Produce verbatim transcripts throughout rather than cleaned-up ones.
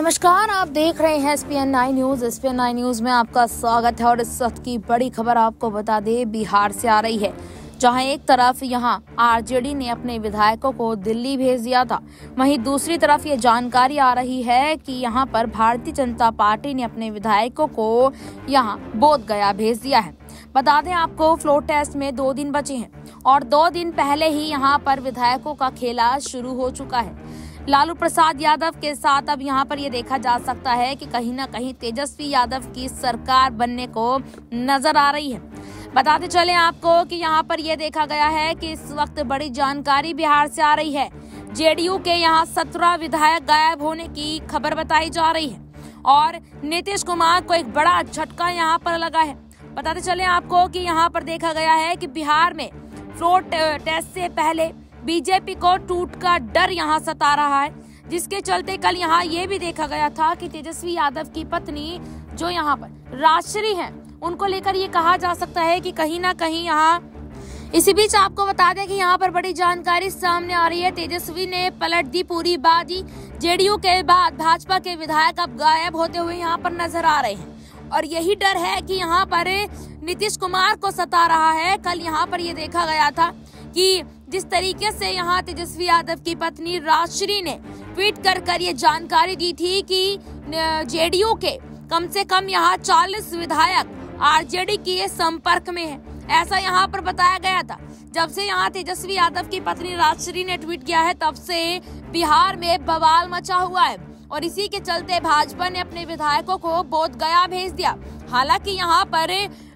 नमस्कार, आप देख रहे हैं S P N nine news. S P N nine news में आपका स्वागत है और इस वक्त की बड़ी खबर आपको बता दें, बिहार से आ रही है, जहां एक तरफ यहां आर जे डी ने अपने विधायकों को दिल्ली भेज दिया था, वहीं दूसरी तरफ ये जानकारी आ रही है कि यहां पर भारतीय जनता पार्टी ने अपने विधायकों को यहां बोध गया भेज दिया है। बता दें आपको, फ्लोर टेस्ट में दो दिन बचे हैं और दो दिन पहले ही यहां पर विधायकों का खेला शुरू हो चुका है। लालू प्रसाद यादव के साथ अब यहाँ पर ये देखा जा सकता है कि कहीं ना कहीं तेजस्वी यादव की सरकार बनने को नजर आ रही है। बताते चले आपको कि यहाँ पर ये देखा गया है कि इस वक्त बड़ी जानकारी बिहार से आ रही है। जे डी यू के यहाँ सत्रह विधायक गायब होने की खबर बताई जा रही है और नीतीश कुमार को एक बड़ा झटका यहाँ पर लगा है। बताते चले आपको कि यहाँ पर देखा गया है कि बिहार में फ्लोर टेस्ट से पहले बी जे पी को टूट का डर यहाँ सता रहा है, जिसके चलते कल यहाँ ये भी देखा गया था कि तेजस्वी यादव की पत्नी जो यहाँ पर राजश्री हैं, उनको लेकर ये कहा जा सकता है कि कहीं ना कहीं यहाँ। इसी बीच आपको बता दें कि यहाँ पर बड़ी जानकारी सामने आ रही है। तेजस्वी ने पलट दी पूरी बाजी। जे डी यू के बाद भाजपा के विधायक अब गायब होते हुए यहाँ पर नजर आ रहे हैं और यही डर है कि यहाँ पर नीतीश कुमार को सता रहा है। कल यहाँ पर ये देखा गया था कि जिस तरीके से यहाँ तेजस्वी यादव की पत्नी राजश्री ने ट्वीट कर कर ये जानकारी दी थी कि जे डी यू के कम से कम यहाँ चालीस विधायक आर जे डी के संपर्क में है, ऐसा यहाँ पर बताया गया था। जब से यहाँ तेजस्वी यादव की पत्नी राजश्री ने ट्वीट किया है, तब से बिहार में बवाल मचा हुआ है और इसी के चलते भाजपा ने अपने विधायकों को बोध गया भेज दिया। हालांकि यहाँ पर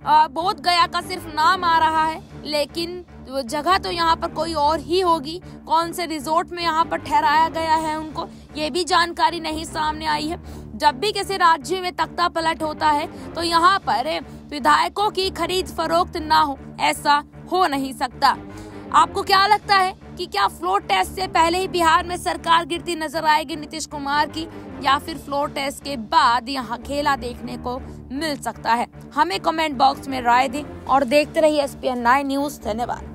बोध गया का सिर्फ नाम आ रहा है, लेकिन जगह तो यहाँ पर कोई और ही होगी। कौन से रिजोर्ट में यहाँ पर ठहराया गया है उनको, ये भी जानकारी नहीं सामने आई है। जब भी किसी राज्य में तख्ता पलट होता है तो यहाँ पर विधायकों की खरीद फरोख्त ना हो, ऐसा हो नहीं सकता। आपको क्या लगता है कि क्या फ्लोर टेस्ट से पहले ही बिहार में सरकार गिरती नजर आएगी नीतीश कुमार की, या फिर फ्लोर टेस्ट के बाद यहाँ खेला देखने को मिल सकता है? हमें कमेंट बॉक्स में राय दें और देखते रहिए S P N nine news. धन्यवाद।